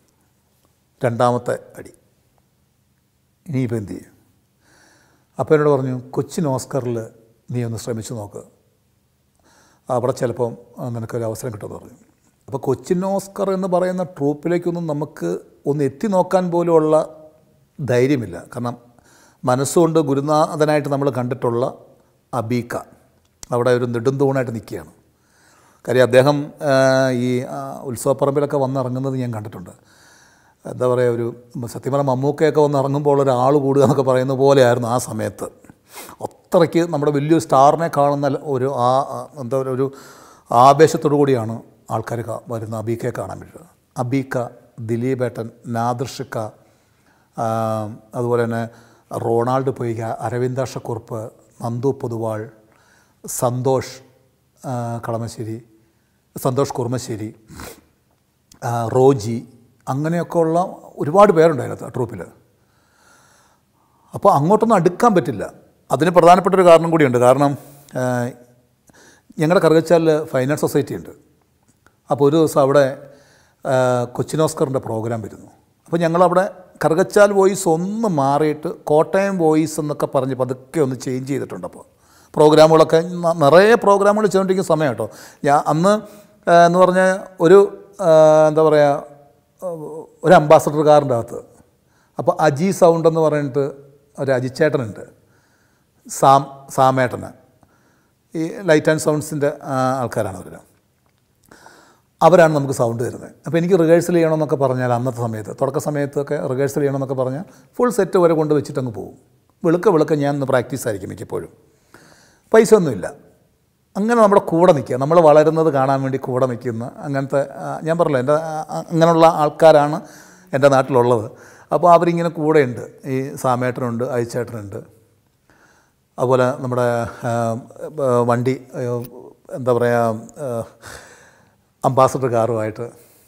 2ാമത്തെ അടി ഇനിയിപ്പോൾ എന്ത് ചെയ്യും? അപ്പോൾ എന്നോട് പറഞ്ഞു കൊച്ചിൻ ഓസ്കറിൽ നീ ഒന്ന് ശ്രമിച്ചു നോക്ക്, അവിടെ ചിലപ്പം നിനക്കൊരു അവസരം കിട്ടുമെന്ന് പറഞ്ഞു. അപ്പോൾ കൊച്ചിൻ ഓസ്കർ എന്ന് പറയുന്ന ട്രൂപ്പിലേക്കൊന്നും നമുക്ക് ഒന്ന് എത്തി നോക്കാൻ പോലുമുള്ള ധൈര്യമില്ല. കാരണം മനസ്സുകൊണ്ട് ഗുരുനാഥനായിട്ട് നമ്മൾ കണ്ടിട്ടുള്ള അബീക്ക അവിടെ ഒരു നെടുന്തൂണായിട്ട് നിൽക്കുകയാണ്. കാര്യം അദ്ദേഹം ഈ ഉത്സവപ്പറമ്പിലൊക്കെ വന്നിറങ്ങുന്നത് ഞാൻ കണ്ടിട്ടുണ്ട്. എന്താ പറയുക, ഒരു സത്യം പറഞ്ഞാൽ മമ്മൂക്കയൊക്കെ വന്ന് ഇറങ്ങുമ്പോൾ ഒരാൾ കൂടുക എന്നൊക്കെ പറയുന്ന പോലെയായിരുന്നു ആ സമയത്ത്. അത്രയ്ക്ക് നമ്മുടെ വലിയൊരു സ്റ്റാറിനെ കാണുന്ന ഒരു എന്താ പറയുക, ഒരു ആവേശത്തോടു കൂടിയാണ് ആൾക്കാർ വരുന്ന അബീക്കയെ കാണാൻ പറ്റുക. അബീക്ക, ദിലീപേട്ടൻ, നാദിർഷിക്ക, അതുപോലെ തന്നെ റൊണാൾഡ് പൊയ്ക, അരവിന്ദാക്ഷക്കുറുപ്പ്, നന്ദു പൊതുവാൾ, സന്തോഷ് കുർമശ്ശേരി, റോജി, അങ്ങനെയൊക്കെ ഉള്ള ഒരുപാട് പേരുണ്ടായിരുന്നു ആ ട്രൂപ്പിൽ. അപ്പോൾ അങ്ങോട്ടൊന്നും അടുക്കാൻ പറ്റില്ല. അതിന് പ്രധാനപ്പെട്ടൊരു കാരണം കൂടിയുണ്ട്. കാരണം ഞങ്ങളുടെ കറുകച്ചാലിൽ ഫൈൻ ആർട്ട് സൊസൈറ്റി ഉണ്ട്. അപ്പോൾ ഒരു ദിവസം അവിടെ കൊച്ചിൻ ഓസ്കറിൻ്റെ പ്രോഗ്രാം വരുന്നു. അപ്പോൾ ഞങ്ങളവിടെ കറുകച്ചാൽ വോയിസ് ഒന്ന് മാറിയിട്ട് കോട്ടയം വോയിസ് എന്നൊക്കെ പറഞ്ഞ് പതുക്കെ ഒന്ന് ചേഞ്ച് ചെയ്തിട്ടുണ്ട്. അപ്പോൾ പ്രോഗ്രാമുകളൊക്കെ നിറയെ പ്രോഗ്രാമുകൾ ചെയ്തുകൊണ്ടിരിക്കുന്ന സമയം കേട്ടോ. അന്ന് എന്ന് പറഞ്ഞാൽ ഒരു എന്താ പറയുക, ഒരു അംബാസഡർ കാറിൻ്റെ അകത്ത് അപ്പോൾ അജി സൗണ്ട് എന്ന് പറഞ്ഞിട്ട് ഒരു അജിച്ചേട്ടനുണ്ട്, സാമേട്ടന്, ഈ ലൈറ്റ് ആൻഡ് സൗണ്ട്സിൻ്റെ ആൾക്കാരാണ് അവരാണ് നമുക്ക് സൗണ്ട് തരുന്നത്. അപ്പോൾ എനിക്ക് റിഹേഴ്സൽ ചെയ്യണമെന്നൊക്കെ പറഞ്ഞാൽ അന്നത്തെ സമയത്ത് തുടക്ക സമയത്തൊക്കെ റിഹേഴ്സൽ ചെയ്യണമെന്നൊക്കെ പറഞ്ഞാൽ ഫുൾ സെറ്റ് വരെ കൊണ്ട് വെച്ചിട്ടങ്ങ് പോകും. വെളുക്ക ഞാൻ ഒന്ന് പ്രാക്ടീസ് ആയിരിക്കും മിക്കപ്പോഴും. പൈസ ഒന്നുമില്ല. അങ്ങനെ നമ്മുടെ കൂടെ നിൽക്കുക, നമ്മൾ വളരുന്നത് കാണാൻ വേണ്ടി കൂടെ നിൽക്കുന്ന അങ്ങനത്തെ, ഞാൻ പറഞ്ഞല്ലോ എൻ്റെ അങ്ങനെയുള്ള ആൾക്കാരാണ് എൻ്റെ നാട്ടിലുള്ളത്. അപ്പോൾ അവരിങ്ങനെ കൂടെയുണ്ട്. ഈ സാമേട്ടനുണ്ട്, അയച്ചേട്ടനുണ്ട്, അതുപോലെ നമ്മുടെ വണ്ടി എന്താ പറയുക അംബാസഡർ കാറുമായിട്ട്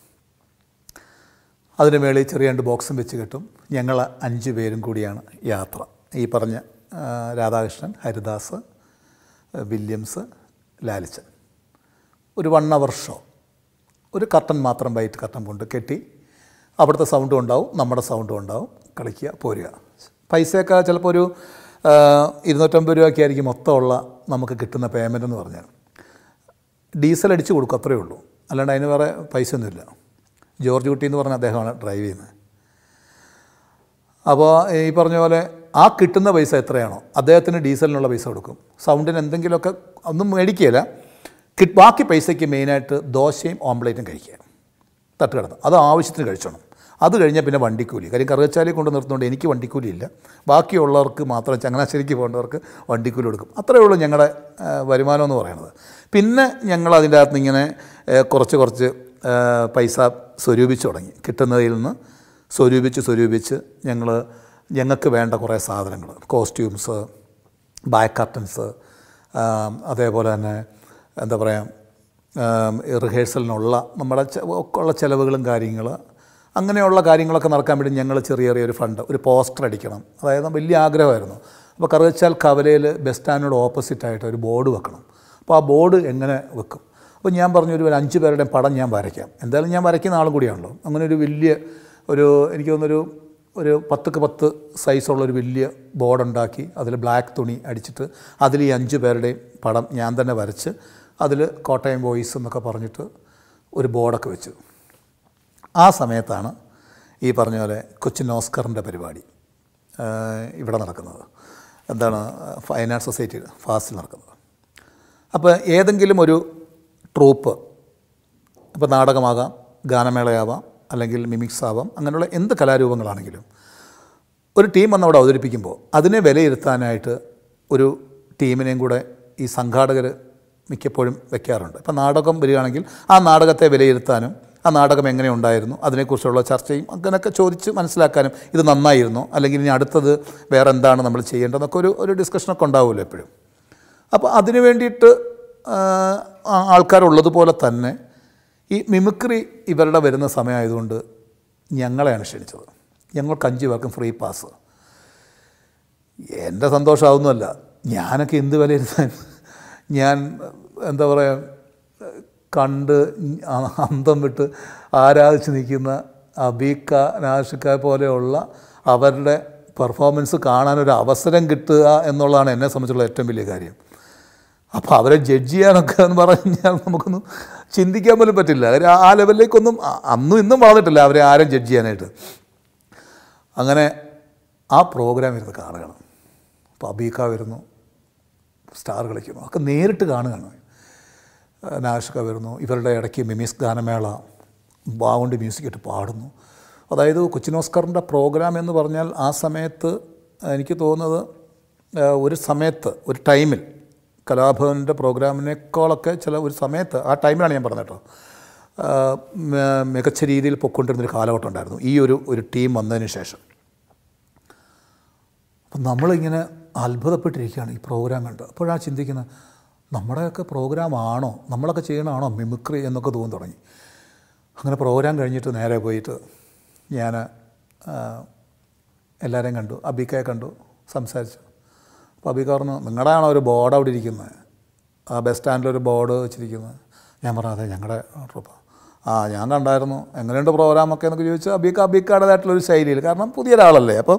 അതിന് മേളിൽ ചെറിയ 2 ബോക്സും വെച്ച് കിട്ടും. ഞങ്ങൾ 5 പേരും കൂടിയാണ് യാത്ര. ഈ പറഞ്ഞ രാധാകൃഷ്ണൻ, ഹരിദാസ്, വില്യംസ്, ലാലിച്ചൻ. ഒരു 1 hour ഷോ. ഒരു കർട്ടൻ മാത്രം, വൈറ്റ് കർട്ടൻ കൊണ്ട് കെട്ടി അവിടുത്തെ സൗണ്ടും ഉണ്ടാവും, നമ്മുടെ സൗണ്ടും ഉണ്ടാവും, കളിക്കുക, പോരുക. പൈസയൊക്കെ ചിലപ്പോൾ ഒരു 250 രൂപയൊക്കെ ആയിരിക്കും മൊത്തമുള്ള നമുക്ക് കിട്ടുന്ന പേയ്മെൻ്റ് എന്ന് പറഞ്ഞാൽ. ഡീസൽ അടിച്ച് കൊടുക്കും, അത്രയേ ഉള്ളൂ. അല്ലാണ്ട് അതിന് വേറെ പൈസ ഒന്നുമില്ല. ജോർജ് കുട്ടി എന്ന് പറഞ്ഞ അദ്ദേഹമാണ് ഡ്രൈവ് ചെയ്യുന്നത്. അപ്പോൾ ഈ പറഞ്ഞ പോലെ ആ കിട്ടുന്ന പൈസ എത്രയാണോ അദ്ദേഹത്തിന് ഡീസലിനുള്ള പൈസ കൊടുക്കും. സൗണ്ടിന് എന്തെങ്കിലുമൊക്കെ ഒന്നും മേടിക്കുകയില്ല. ബാക്കി പൈസയ്ക്ക് മെയിനായിട്ട് ദോശയും ഓംപ്ലേറ്റും കഴിക്കുക, തട്ടുകിടന്ന്. അത് ആവശ്യത്തിന് കഴിച്ചോണം. അത് കഴിഞ്ഞാൽ പിന്നെ വണ്ടിക്കൂലി. കാര്യം കറുകച്ചാലി കൊണ്ട് നിർത്തുന്നതുകൊണ്ട് എനിക്ക് വണ്ടിക്കൂലി ഇല്ല. ബാക്കിയുള്ളവർക്ക് മാത്രം ചങ്ങനാശ്ശേരിക്ക് പോകേണ്ടവർക്ക് വണ്ടിക്കൂലി കൊടുക്കും. അത്രയേ ഉള്ളൂ ഞങ്ങളുടെ വരുമാനം എന്ന് പറയുന്നത്. പിന്നെ ഞങ്ങൾ അതിൻ്റെ അകത്ത് ഇങ്ങനെ കുറച്ച് പൈസ സ്വരൂപിച്ച് തുടങ്ങി. കിട്ടുന്നതിൽ നിന്ന് സ്വരൂപിച്ച് ഞങ്ങൾക്ക് വേണ്ട കുറേ സാധനങ്ങൾ, കോസ്റ്റ്യൂംസ്, ബാക്ക് കർട്ടൻസ്, അതേപോലെ തന്നെ എന്താ പറയുക റിഹേഴ്സലിനുള്ള നമ്മുടെ ഉള്ള ചിലവുകളും കാര്യങ്ങൾ, അങ്ങനെയുള്ള കാര്യങ്ങളൊക്കെ നടക്കാൻ വേണ്ടി ഞങ്ങൾ ചെറിയൊരു ഫണ്ട്, ഒരു പോസ്റ്റർ അടിക്കണം. അതായത് വലിയ ആഗ്രഹമായിരുന്നു. അപ്പോൾ കറുകച്ചാൽ കവലയിൽ ബസ് സ്റ്റാൻഡിനോട് ഓപ്പോസിറ്റായിട്ട് ഒരു ബോർഡ് വെക്കണം. അപ്പോൾ ആ ബോർഡ് എങ്ങനെ വെക്കും? അപ്പോൾ ഞാൻ പറഞ്ഞു ഒരു 5 പേരുടെ പടം ഞാൻ വരയ്ക്കാം. എന്തായാലും ഞാൻ വരയ്ക്കുന്ന ആളും കൂടിയാണല്ലോ. അങ്ങനെ ഒരു വലിയ എനിക്ക് തോന്നുന്നൊരു 10x10 സൈസുള്ളൊരു വലിയ ബോർഡുണ്ടാക്കി അതിൽ ബ്ലാക്ക് തുണി അടിച്ചിട്ട് അതിൽ ഈ 5 പേരുടെയും പടം ഞാൻ തന്നെ വരച്ച് അതിൽ കോട്ടയം ബോയ്സ് എന്നൊക്കെ പറഞ്ഞിട്ട് ഒരു ബോർഡൊക്കെ വെച്ചു. ആ സമയത്താണ് ഈ പറഞ്ഞ പോലെ കൊച്ചിൻ ഓസ്കറിൻ്റെ പരിപാടി ഇവിടെ നടക്കുന്നത്. എന്താണ് ഫൈൻ ആർട്സ് സൊസൈറ്റി ഫാസ്റ്റിൽ നടക്കുന്നത്. അപ്പോൾ ഏതെങ്കിലും ഒരു ട്രൂപ്പ്, ഇപ്പോൾ നാടകമാകാം, ഗാനമേളയാവാം, അല്ലെങ്കിൽ മിമിക്സ് ആവാം, അങ്ങനെയുള്ള എന്ത് കലാരൂപങ്ങളാണെങ്കിലും ഒരു ടീം വന്ന് അവിടെ അവതരിപ്പിക്കുമ്പോൾ അതിനെ വിലയിരുത്താനായിട്ട് ഒരു ടീമിനെയും കൂടെ ഈ സംഘാടകർ മിക്കപ്പോഴും വെക്കാറുണ്ട്. ഇപ്പോൾ നാടകം വരികയാണെങ്കിൽ ആ നാടകത്തെ വിലയിരുത്താനും ആ നാടകം എങ്ങനെ ഉണ്ടായിരുന്നു അതിനെക്കുറിച്ചുള്ള ചർച്ചയും അങ്ങനെയൊക്കെ ചോദിച്ച് മനസ്സിലാക്കാനും ഇത് നന്നായിരുന്നോ അല്ലെങ്കിൽ ഇനി അടുത്തത് വേറെ എന്താണ് നമ്മൾ ചെയ്യേണ്ടതെന്നൊക്കെ ഒരു ഡിസ്കഷനൊക്കെ ഉണ്ടാവുമല്ലോ എപ്പോഴും. അപ്പോൾ അതിന് വേണ്ടിയിട്ട് ആൾക്കാരുള്ളതുപോലെ തന്നെ ഈ മിമിക്രി ഇവരുടെ വരുന്ന സമയമായതുകൊണ്ട് ഞങ്ങളെയാണ് ക്ഷണിച്ചത്. ഞങ്ങൾക്ക് 5 പേർക്കും ഫ്രീ പാസ്. എൻ്റെ സന്തോഷമാവുന്നതല്ല, ഞാനൊക്കെ എന്ത് വിലയിരുത്താൻ. ഞാൻ എന്താ പറയുക, കണ്ട് അന്തം വിട്ട് ആരാധിച്ച് നിൽക്കുന്ന അബീക്ക, നാഷിക്ക പോലെയുള്ള അവരുടെ പെർഫോമൻസ് കാണാനൊരു അവസരം കിട്ടുക എന്നുള്ളതാണ് എന്നെ സംബന്ധിച്ചുള്ള ഏറ്റവും വലിയ കാര്യം. അപ്പോൾ അവരെ ജഡ്ജ് ചെയ്യാനൊക്കെ എന്ന് പറഞ്ഞാൽ നമുക്കൊന്നും ചിന്തിക്കാൻ പോലും പറ്റില്ല. ആ ലെവലിലേക്കൊന്നും അന്നും ഇന്നും വളർന്നിട്ടില്ല അവരെ ആരും ജഡ്ജ് ചെയ്യാനായിട്ട്. അങ്ങനെ ആ പ്രോഗ്രാം ഇരുന്ന് കാണുകയാണ്. അപ്പോൾ അബീക്ക വരുന്നു, സ്റ്റാർ കളിക്കുന്നു, ഒക്കെ നേരിട്ട് കാണുകയാണ്. നാഷിക വരുന്നു, ഇവരുടെ ഇടയ്ക്ക് മിമിക്സ് ഗാനമേള ബാവുണ്ട് മ്യൂസിക് ഇട്ട് പാടുന്നു. അതായത് കൊച്ചിൻ ഓസ്കറിൻ്റെ പ്രോഗ്രാം എന്ന് പറഞ്ഞാൽ ആ സമയത്ത് എനിക്ക് തോന്നുന്നത് ഒരു സമയത്ത് ഒരു ടൈമിൽ കലാഭവൻ്റെ പ്രോഗ്രാമിനേക്കാളൊക്കെ ഒരു സമയത്ത് ആ ടൈമിലാണ് ഞാൻ പറഞ്ഞത് കേട്ടോ, മികച്ച രീതിയിൽ പൊയ്ക്കൊണ്ടിരുന്നൊരു കാലഘട്ടം ഉണ്ടായിരുന്നു ഈ ഒരു ടീം വന്നതിന് ശേഷം. അപ്പം നമ്മളിങ്ങനെ അത്ഭുതപ്പെട്ടിരിക്കുകയാണ് ഈ പ്രോഗ്രാം കണ്ട്. അപ്പോഴാണ് ചിന്തിക്കുന്നത്, നമ്മുടെയൊക്കെ പ്രോഗ്രാമാണോ, നമ്മളൊക്കെ ചെയ്യണമാണോ മിമിക്രി എന്നൊക്കെ തോന്നി തുടങ്ങി. അങ്ങനെ പ്രോഗ്രാം കഴിഞ്ഞിട്ട് നേരെ പോയിട്ട് ഞാൻ എല്ലാവരെയും കണ്ടു, അബീക്കയെ കണ്ടു, സംസാരിച്ചു. അപ്പോൾ അബീക്ക പറഞ്ഞു, നിങ്ങളുടെയാണോ ഒരു ബോർഡ് അവിടെ ഇരിക്കുന്നത്, ആ ബസ് സ്റ്റാൻഡിലൊരു ബോർഡ് വെച്ചിരിക്കുന്നത്? ഞാൻ പറഞ്ഞു, അതെ ഞങ്ങളുടെ ട്രൂപ്പ്. ഞാൻ കണ്ടായിരുന്നു, എങ്ങനെയുണ്ട് പ്രോഗ്രാമൊക്കെ എന്നൊക്കെ ചോദിച്ചാൽ അബീക്കയുടേതായിട്ടുള്ളൊരു ശൈലിയിൽ, കാരണം പുതിയൊരാളല്ലേ, അപ്പോൾ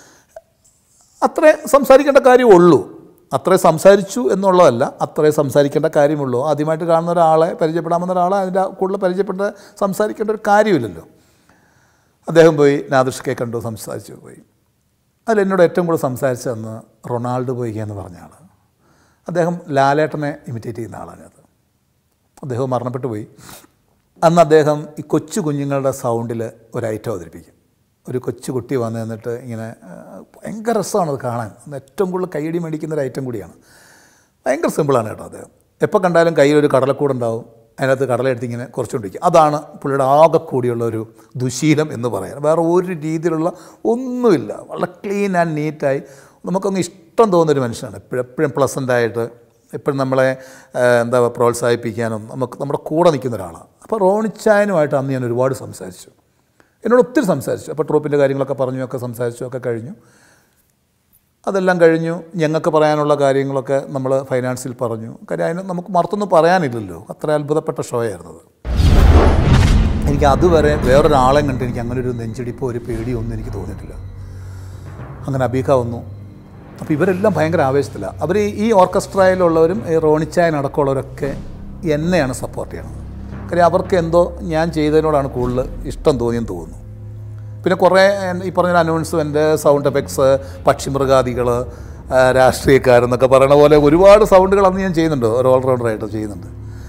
അത്രേ സംസാരിക്കേണ്ട കാര്യമുള്ളൂ. അത്രേ സംസാരിച്ചു എന്നുള്ളതല്ല, അത്രേ സംസാരിക്കേണ്ട കാര്യമുള്ളൂ. ആദ്യമായിട്ട് കാണുന്ന ഒരാളെ, പരിചയപ്പെടാമെന്ന ഒരാളെ അതിൻ്റെ കൂടുതൽ പരിചയപ്പെട്ട് സംസാരിക്കേണ്ട ഒരു കാര്യമില്ലല്ലോ. അദ്ദേഹം പോയി നാദിർഷയെ കണ്ടു, സംസാരിച്ചു പോയി. അതിലെന്നോട് ഏറ്റവും കൂടുതൽ സംസാരിച്ചതെന്ന് റൊണാൾഡോ ബോയ്ക എന്ന് പറഞ്ഞ ആൾ. അദ്ദേഹം ലാലേട്ടനെ ഇമിറ്റേറ്റ് ചെയ്യുന്ന ആളാണ്. അദ്ദേഹം മരണപ്പെട്ടു പോയി. അന്ന് അദ്ദേഹം ഈ കൊച്ചു കുഞ്ഞുങ്ങളുടെ സൗണ്ടിൽ ഒരു ഐറ്റം അവതരിപ്പിക്കും. ഒരു കൊച്ചു കുട്ടി വന്ന് നിന്നിട്ട് ഇങ്ങനെ ഭയങ്കര രസമാണ് അത് കാണാൻ. ഏറ്റവും കൂടുതൽ കൈയടി മേടിക്കുന്നൊരു ഐറ്റം കൂടിയാണ്. ഭയങ്കര സിമ്പിളാണ് കേട്ടോ. അദ്ദേഹം എപ്പോൾ കണ്ടാലും കയ്യിലൊരു കടലക്കൂടുണ്ടാവും, അതിനകത്ത് കടലെടുത്ത് ഇങ്ങനെ കുറച്ചുകൊണ്ടിരിക്കും. അതാണ് പുള്ളിയുടെ ആകെ കൂടിയുള്ള ഒരു ദുശീലം എന്ന് പറയാൻ. വേറെ ഒരു രീതിയിലുള്ള ഒന്നുമില്ല. വളരെ ക്ലീൻ ആൻഡ് നീറ്റായി നമുക്കങ്ങ് ഇഷ്ടം തോന്നുന്നൊരു മനുഷ്യനാണ്. എപ്പോഴും പ്ലസൻ്റായിട്ട് എപ്പോഴും നമ്മളെ പ്രോത്സാഹിപ്പിക്കാനും നമ്മുടെ കൂടെ നിൽക്കുന്ന ഒരാളാണ്. അപ്പോൾ റോണിച്ചായനുമായിട്ട് അന്ന് ഞാൻ ഒരുപാട് സംസാരിച്ചു, എന്നോട് ഒത്തിരി സംസാരിച്ചു. അപ്പോൾ ട്രൂപ്പിൻ്റെ കാര്യങ്ങളൊക്കെ പറഞ്ഞു, ഒക്കെ സംസാരിച്ചു, ഒക്കെ കഴിഞ്ഞു. അതെല്ലാം കഴിഞ്ഞു. ഞങ്ങൾക്ക് പറയാനുള്ള കാര്യങ്ങളൊക്കെ നമ്മൾ ഫൈനാൻസിൽ പറഞ്ഞു. കാര്യം അതിന് നമുക്ക് മറുത്തൊന്നും പറയാനില്ലല്ലോ, അത്ര അത്ഭുതപ്പെട്ട ഷോ ആയിരുന്നത്. എനിക്ക് അതുവരെ വേറൊരാളെ കണ്ട് എനിക്ക് അങ്ങനെ ഒരു നെഞ്ചിടിപ്പോ ഒരു പേടിയോ ഒന്നും എനിക്ക് തോന്നിയിട്ടില്ല. അങ്ങനെ അബീക്ക വന്നു. അപ്പോൾ ഇവരെല്ലാം ഭയങ്കര ആവേശത്തിലാണ്. അവർ ഈ ഓർക്കസ്ട്രയിലുള്ളവരും ഈ റോണിച്ചായനടക്കമുള്ളവരൊക്കെ എന്നെയാണ് സപ്പോർട്ട് ചെയ്യണത്. കാര്യം അവർക്ക് എന്തോ ഞാൻ ചെയ്തതിനോടാണ് കൂടുതൽ ഇഷ്ടം തോന്നിയെന്ന് തോന്നുന്നു. പിന്നെ കുറേ ഈ പറഞ്ഞ അനൗൺസ്മെൻറ്റ്, സൗണ്ട് എഫക്ട്സ്, പക്ഷിമൃഗാദികൾ, രാഷ്ട്രീയക്കാരെന്നൊക്കെ പറയണ പോലെ ഒരുപാട് സൗണ്ടുകൾ അന്ന് ഞാൻ ചെയ്യുന്നുണ്ട്, ഒരു ഓൾറൗണ്ടറായിട്ട് ചെയ്യുന്നുണ്ട്.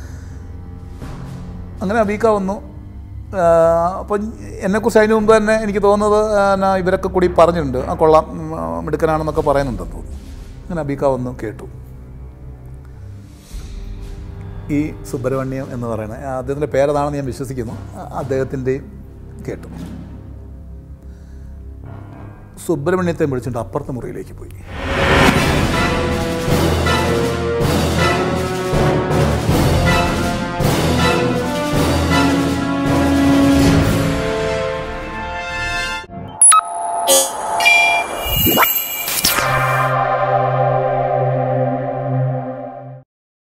അങ്ങനെ അബീക്ക വന്നു. അപ്പം എന്നെക്കുറിച്ച് അതിന് മുമ്പ് തന്നെ എനിക്ക് തോന്നുന്നത് ഇവരൊക്കെ കൂടി പറഞ്ഞിട്ടുണ്ട്, കൊള്ളാം, മിടുക്കനാണെന്നൊക്കെ പറയുന്നുണ്ടെന്ന് തോന്നുന്നു. അങ്ങനെ അബീക്ക വന്നു, കേട്ടു. ഈ സുബ്രഹ്മണ്യം എന്ന് പറയുന്നത് അദ്ദേഹത്തിൻ്റെ പേരതാണെന്ന് ഞാൻ വിശ്വസിക്കുന്നു. അദ്ദേഹത്തിൻ്റെയും കേട്ടു. സുബ്രഹ്മണ്യത്തെ വിളിച്ചിട്ട് അപ്പുറത്തെ മുറിയിലേക്ക് പോയി.